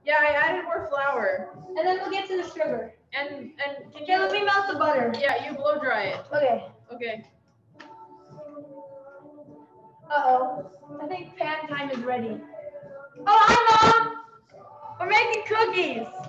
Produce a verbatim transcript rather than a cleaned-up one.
Yeah, I added more flour. And then we'll get to the sugar. And and can Okay, you? let me melt the butter. Yeah, you blow dry it. Okay. Okay. Uh oh. I think pan time is ready. Oh, hi, Mom. We're making cookies.